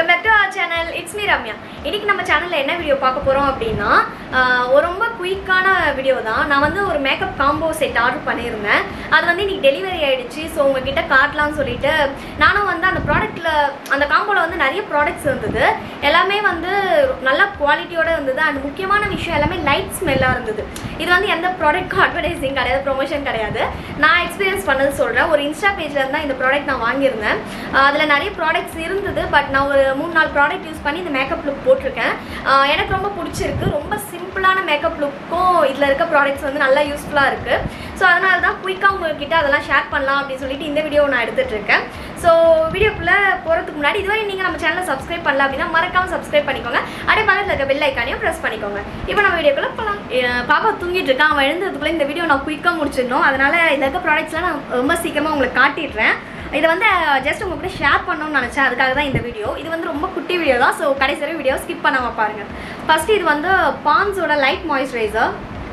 Welcome back to our channel. It's me Ramya. இன்னைக்கு நம்ம சேனல்ல என்ன வீடியோ பார்க்க போறோம் அப்படினா ஒரு ரொம்ப குயிக்கான வீடியோ தான். நான் வந்து ஒரு மேக்கப் காம்போ செட் ஆர்டர் பண்ணிருந்தேன். அது வந்து இன்னைக்கு டெலிவரி ஆயிடுச்சு. சோ உங்ககிட்ட காட்டலாம்னு சொல்லிட்டு நானும் வந்து அந்த ப்ராடக்ட்ல அந்த காம்போல வந்து நிறைய ப்ராடக்ட்ஸ் இருந்தது. எல்லாமே வந்து நல்ல குவாலிட்டியோட இருந்தது. and முக்கியமான விஷயம் எல்லாமே லைட் ஸ்மெல்லா இருந்தது. இது வந்து எந்த ப்ராடக்ட் அட்வர்டைசிங் கிடையாது, ப்ரொமோஷன் கிடையாது. நான் எக்ஸ்பீரியன்ஸ் பண்ணது சொல்றேன். ஒரு இன்ஸ்டா பேஜ்ல இருந்தா இந்த ப்ராடக்ட் நான் வாங்கியிருந்தேன். அதுல நிறைய ப்ராடக்ட்ஸ் இருந்தது. பட் நான் ஒரு 3-4 ப்ராடக்ட் யூஸ் பண்ணி இந்த மேக்கப் லுக் போட்டிருக்கேன். எனக்கு ரொம்ப பிடிச்சிருக்கு. ரொம்ப சிம்பிளான மேக்கப் லுக்கும் இதில் இருக்க ப்ராடக்ட்ஸ் வந்து நல்லா யூஸ்ஃபுல்லாக இருக்குது. ஸோ அதனால தான் குயிக்காக உங்கள்கிட்ட அதெல்லாம் ஷேர் பண்ணலாம் அப்படின்னு சொல்லிட்டு இந்த வீடியோ நான் எடுத்துகிட்டு இருக்கேன். ஸோ வீடியோக்குள்ளே போகிறதுக்கு முன்னாடி இதுவரை நீங்கள் நம்ம சேனலை சப்ஸ்கிரைப் பண்ணல அப்படின்னா மறக்காமல் சப்ஸ்கிரைப் பண்ணிக்கோங்க. அப்படியே பக்கத்தில் இருக்க பெல் ஐக்கானையும் ப்ரெஸ் பண்ணிக்கோங்க. இப்போ நம்ம வீடியோக்குள்ளே போகலாம். பாப்பா தூங்கிட்டு இருக்கான். அவன் எழுந்ததுக்குள்ளே இந்த வீடியோ நான் குயிக்காக முடிச்சிடணும். அதனால் இதில் இருக்க ப்ராடக்ட்ஸ்லாம் நான் ரொம்ப சீக்கிரமாக உங்களுக்கு காட்டிடுறேன். இதை வந்து ஜஸ்ட் உங்கள்கிட்ட ஷேர் பண்ணணும்னு நினச்சேன். அதுக்காக தான் இந்த வீடியோ. இது வந்து ரொம்ப குட்டி வீடியோ தான். ஸோ கடைசி வரை வீடியோ ஸ்கிப் பண்ணாமல் பாருங்கள். ஃபஸ்ட்டு இது வந்து பான்ஸோட லைட் மாய்ஸ்சரைசர்.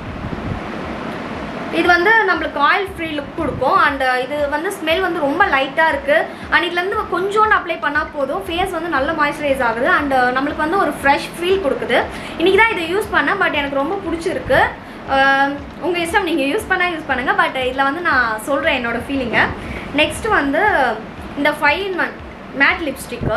இது வந்து நம்மளுக்கு ஆயில் ஃப்ரீ லுக் கொடுக்கும். அண்ட் இது வந்து ஸ்மெல் வந்து ரொம்ப லைட்டாக இருக்குது. அண்ட் இதுலேருந்து கொஞ்சோண்டு அப்ளை பண்ணால் போதும். ஃபேஸ் வந்து நல்ல மாய்ஸ்சரைஸ் ஆகுது. அண்ட் நம்மளுக்கு வந்து ஒரு ஃப்ரெஷ் ஃபீல் கொடுக்குது. இன்றைக்கி தான் இதை யூஸ் பண்ணேன். பட் எனக்கு ரொம்ப பிடிச்சிருக்கு. உங்கள் இஷ்டம், நீங்கள் யூஸ் பண்ணுங்கள். பட் இதில் வந்து நான் சொல்கிறேன் என்னோடய ஃபீலிங்கை. நெக்ஸ்ட் வந்து இந்த 5-in-1 matte lipstick.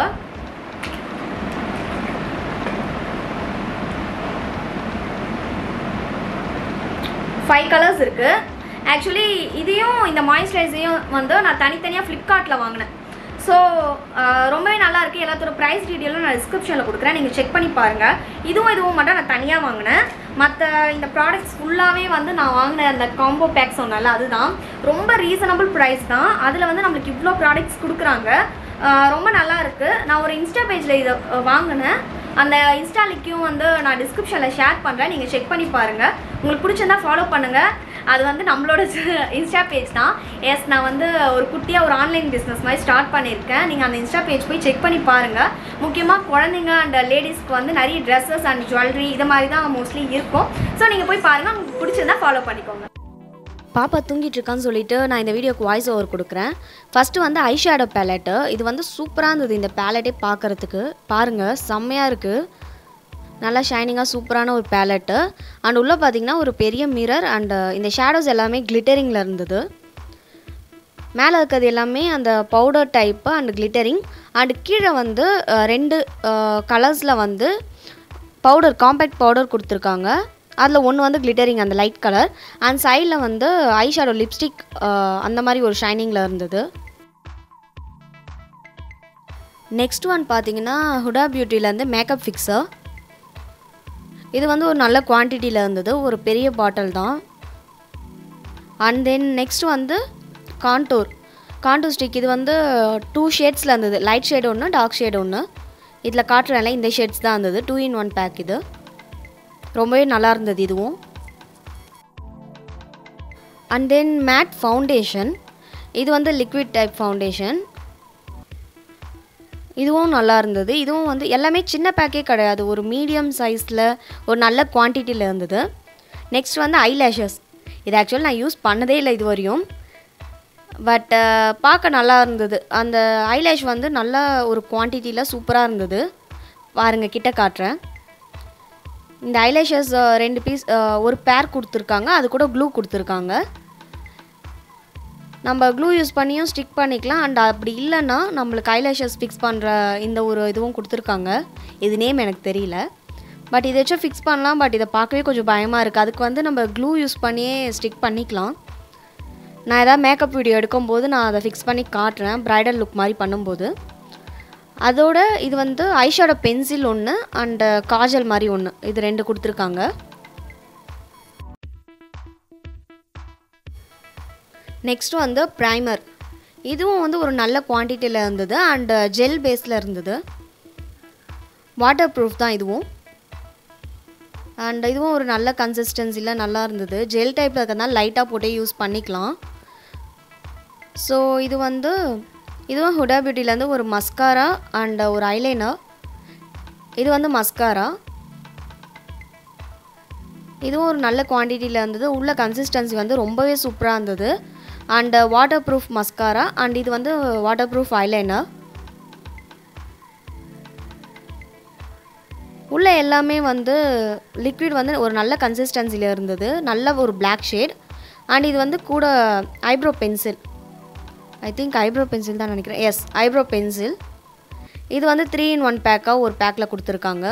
Five colours இருக்குது. ஆக்சுவலி இதையும் இந்த மாய்ஸ்சரைசரையும் வந்து நான் தனித்தனியாக ஃப்ளிப்கார்ட்டில் வாங்கினேன். ஸோ ரொம்பவே நல்லா இருக்குது. எல்லாத்தோட ப்ரைஸ் டீட்டெயிலும் நான் டிஸ்கிரிப்ஷனில் கொடுக்குறேன். நீங்கள் செக் பண்ணி பாருங்கள். இதுவும் மட்டும் நான் தனியாக வாங்கினேன். மற்ற இந்த ப்ராடக்ட்ஸ் ஃபுல்லாகவே வந்து நான் வாங்கின அந்த காம்போ பேக் சொன்னால அதுதான் ரொம்ப ரீசனபிள் ப்ரைஸ் தான். அதில் வந்து நம்மளுக்கு இவ்வளோ ப்ராடக்ட்ஸ் கொடுக்குறாங்க. ரொம்ப நல்லா இருக்குது. நான் ஒரு இன்ஸ்டா பேஜில் இதை வாங்கினேன். அந்த இன்ஸ்டா லிங்க்கையும் வந்து நான் டிஸ்கிரிப்ஷனில் ஷேர் பண்ணுறேன். நீங்கள் செக் பண்ணி பாருங்கள். உங்களுக்கு பிடிச்சிருந்தா ஃபாலோ பண்ணுங்கள். அது வந்து நம்மளோட இன்ஸ்டா பேஜ் தான். எஸ், நான் வந்து ஒரு குட்டியாக ஒரு ஆன்லைன் பிஸ்னஸ் மாதிரி ஸ்டார்ட் பண்ணியிருக்கேன். நீங்கள் அந்த இன்ஸ்டா பேஜ் போய் செக் பண்ணி பாருங்கள். முக்கியமாக குழந்தைங்க அண்ட் லேடிஸ்க்கு வந்து நிறைய ட்ரெஸ்ஸஸ் அண்ட் ஜுவல்லரி இது மாதிரி தான் மோஸ்ட்லி இருக்கும். ஸோ நீங்கள் போய் பாருங்கள். உங்களுக்கு பிடிச்சிருந்தா ஃபாலோ பண்ணிக்கோங்க. பாப்பா தூங்கிட்டு இருக்கான்னு சொல்லிட்டு நான் இந்த வீடியோக்கு வாய்ஸ் ஓவர் கொடுக்குறேன். ஃபஸ்ட்டு வந்து ஐ ஷேடோ பேலட்டு. இது வந்து சூப்பராக இருந்தது. இந்த பேலட்டே பார்க்குறதுக்கு பாருங்கள், செம்மையாக இருக்குது. நல்லா ஷைனிங்காக சூப்பரான ஒரு பேலட்டு. அண்ட் உள்ளே பார்த்தீங்கன்னா ஒரு பெரிய மிரர். அண்டு இந்த ஷேடோஸ் எல்லாமே கிளிட்டரிங்கில் இருந்தது. மேலே இருக்கிறது எல்லாமே அந்த powder type and glittering. And கீழே வந்து 2 கலர்ஸில் வந்து பவுடர், காம்பேக்ட் பவுடர் கொடுத்துருக்காங்க. அதில் ஒன்று வந்து கிளிட்டரிங் அந்த லைட் கலர். அண்ட் சைடில் வந்து ஐ ஷேடோ லிப்ஸ்டிக் அந்த மாதிரி ஒரு ஷைனிங்கில் இருந்தது. நெக்ஸ்ட் ஒன் பார்த்தீங்கன்னா ஹுடா பியூட்டிலேருந்து மேக்கப் ஃபிக்ஸர். இது வந்து ஒரு நல்ல குவான்டிட்டியில் இருந்தது. ஒரு பெரிய பாட்டில் தான். அண்ட் தென் நெக்ஸ்ட் வந்து கான்டூர் ஸ்டிக். இது வந்து 2 ஷேட்ஸில் இருந்தது. லைட் ஷேட் ஒன்று, டார்க் ஷேட் ஒன்று. இதில் காட்டுறேன்ல இந்த ஷேட்ஸ் தான் இருந்தது. 2-in-1 back. இது ரொம்பவே நல்லா இருந்தது இதுவும். And then matte foundation. இது வந்து லிக்விட் டைப் ஃபவுண்டேஷன். இதுவும் நல்லா இருந்தது. இதுவும் வந்து எல்லாமே சின்ன பேக்கே கிடையாது. ஒரு மீடியம் சைஸில் ஒரு நல்ல குவான்டிட்டியில் இருந்தது. நெக்ஸ்ட் வந்து ஐலேஷஸ். இது ஆக்சுவலி நான் யூஸ் பண்ணதே இல்லை இது வரையும். பட் பார்க்க நல்லா இருந்தது. அந்த ஐலேஷ் வந்து நல்ல ஒரு குவான்டிட்டியில் சூப்பராக இருந்தது. பாருங்கள், கிட்ட காட்டுறேன். இந்த ஐலேஷஸ் 2 பீஸ், ஒரு பேர் கொடுத்துருக்காங்க. அது கூட க்ளூ கொடுத்துருக்காங்க. நம்ம க்ளூ யூஸ் பண்ணியும் ஸ்டிக் பண்ணிக்கலாம். அண்ட் அப்படி இல்லைன்னா நம்மளுக்கு ஐலேஷஸ் ஃபிக்ஸ் பண்ணுற இந்த ஒரு இதுவும் கொடுத்துருக்காங்க. இது நேம் எனக்கு தெரியல. பட் இதை வச்சு ஃபிக்ஸ் பண்ணலாம். பட் இதை பார்க்கவே கொஞ்சம் பயமாக இருக்குது. அதுக்கு வந்து நம்ம க்ளூ யூஸ் பண்ணியே ஸ்டிக் பண்ணிக்கலாம். நான் எதாவது மேக்கப் வீடியோ எடுக்கும்போது நான் அதை ஃபிக்ஸ் பண்ணி காட்டுறேன், ப்ரைடல் லுக் மாதிரி பண்ணும்போது. அதோட இது வந்து ஐஷேடோ பென்சில் ஒன்று அண்டு காஜல் மாதிரி ஒன்று. இது 2 கொடுத்துருக்காங்க. நெக்ஸ்ட் வந்து ப்ரைமர். இதுவும் வந்து ஒரு நல்ல குவான்டிட்டியில் இருந்தது. அண்டு ஜெல் பேஸில் இருந்தது. வாட்டர் ப்ரூஃப் தான் இதுவும். அண்ட் இதுவும் ஒரு நல்ல கன்சிஸ்டன்சியில் நல்லா இருந்தது. ஜெல் டைப்பில் இருக்கிறதுனால லைட்டாக போட்டே யூஸ் பண்ணிக்கலாம். ஸோ இதுவும் ஹுடா பியூட்டிலேருந்து ஒரு மஸ்காரா அண்ட் ஒரு ஐலைனர். இது வந்து மஸ்காரா. இதுவும் ஒரு நல்ல குவான்டிட்டியில் இருந்தது. உள்ள கன்சிஸ்டன்சி வந்து ரொம்பவே சூப்பராக இருந்தது. And water proof mascara. And இது வந்து வாட்டர் ப்ரூஃப் ஐலைனர். உள்ளே எல்லாமே வந்து லிக்விட் வந்து ஒரு நல்ல கன்சிஸ்டன்சியில் இருந்தது, நல்ல ஒரு பிளாக் ஷேட். அண்ட் இது வந்து கூட eyebrow pencil, I think eyebrow pencil தான் நினைக்கிறேன், எஸ் ஐப்ரோ பென்சில். இது வந்து 3-in-1 பேக்காக ஒரு பேக்கில் கொடுத்துருக்காங்க.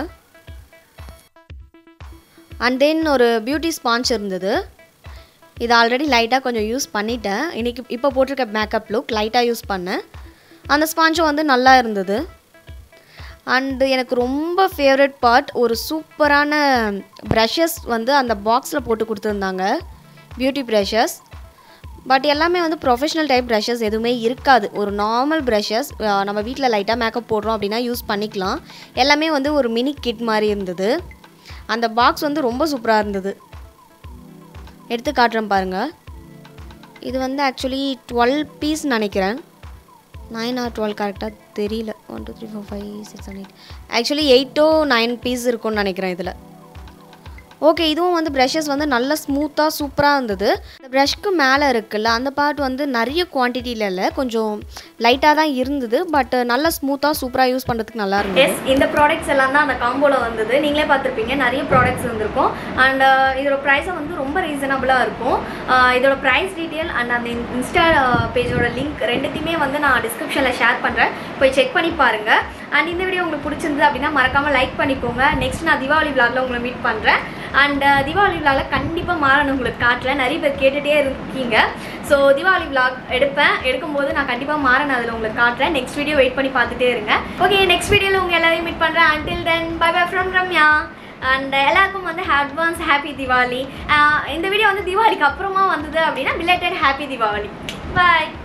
அண்ட் தென் ஒரு பியூட்டி ஸ்பாஞ்ச் இருந்தது. இது ஆல்ரெடி லைட்டாக கொஞ்சம் யூஸ் பண்ணிட்டேன். இப்போ போட்டிருக்க மேக்கப் லுக் லைட்டாக யூஸ் பண்ணேன். அந்த ஸ்பாஞ்சும் வந்து நல்லா இருந்தது. அண்டு எனக்கு ரொம்ப ஃபேவரட் பார்ட், ஒரு சூப்பரான ப்ரஷஸ் வந்து அந்த பாக்ஸில் போட்டு கொடுத்துருந்தாங்க, பியூட்டி ப்ரஷஸ். பட் எல்லாமே வந்து ப்ரொஃபஷ்னல் டைப் ப்ரஷஸ் எதுவுமே இருக்காது. ஒரு நார்மல் ப்ரஷஸ் நம்ம வீட்டில் லைட்டாக மேக்கப் போடுறோம் அப்படின்னா யூஸ் பண்ணிக்கலாம். எல்லாமே வந்து ஒரு மினி கிட் மாதிரி இருந்தது. அந்த பாக்ஸ் வந்து ரொம்ப சூப்பராக இருந்தது. எடுத்து காட்டுறேன் பாருங்கள். இது வந்து ஆக்சுவலி 12 பீஸ் நினைக்கிறேன், 9 or 12 கரெக்டாக தெரியல. 1 2 3 4 5 6 7 8 ஆக்சுவலி 8 to 9 பீஸ் இருக்கும்னு நினைக்கிறேன் இதில். ஓகே, இதுவும் வந்து ப்ரஷஸ் வந்து நல்ல ஸ்மூத்தாக சூப்பராக இருந்தது. இந்த ப்ரஷ்க்கு மேலே இருக்குல்ல அந்த பார்ட் வந்து நிறைய குவான்டிட்டியில் இல்லை, கொஞ்சம் லைட்டாக தான் இருந்தது. பட் நல்லா ஸ்மூத்தாக சூப்பராக யூஸ் பண்ணுறதுக்கு நல்லா இருந்தது. எஸ், இந்த ப்ராடக்ட்ஸ் எல்லாம் தான் அந்த காம்போவில் வந்தது. நீங்களே பார்த்துருப்பீங்க, நிறைய ப்ராடக்ட்ஸ் இருந்திருக்கும். அண்ட் இதோட ப்ரைஸை வந்து ரொம்ப ரீசனபிளாக இருக்கும். இதோட ப்ரைஸ் டீட்டெயில் அண்ட் அந்த இன்ஸ்டா பேஜோட லிங்க் ரெண்டுத்தையுமே வந்து நான் டிஸ்கிரிப்ஷனில் ஷேர் பண்ணுறேன், போய் செக் பண்ணி பாருங்கள். அண்ட் இந்த வீடியோ உங்களுக்கு பிடிச்சிருந்தது அப்படின்னா மறக்காமல் லைக் பண்ணிக்கோங்க. நெக்ஸ்ட் நான் தீபாவளி விளாகில் உங்களை மீட் பண்ணுறேன். அண்ட் தீபாவளி விளாகில் கண்டிப்பாக மாறணும் உங்களுக்கு காட்டல, நிறைய பேர் கேட்டுகிட்டே இருக்கீங்க. ஸோ தீபாவளி விளாக் எடுக்கும்போது நான் கண்டிப்பாக மாறணும், அதில் உங்களுக்கு காட்டுறேன். நெக்ஸ்ட் வீடியோ வெயிட் பண்ணி பார்த்துட்டே இருங்க. ஓகே, நெக்ஸ்ட் வீடியோவில் உங்கள் எல்லாரையும் மீட் பண்ணுறேன். Until then bye bye from Ramya. And எல்லாருக்கும் வந்து அட்வான்ஸ் ஹாப்பி தீபாவளி. இந்த வீடியோ வந்து தீபாவளிக்கு அப்புறமா வந்தது அப்படின்னா பிலேட்டட் ஹாப்பி தீபாவளி. பாய்.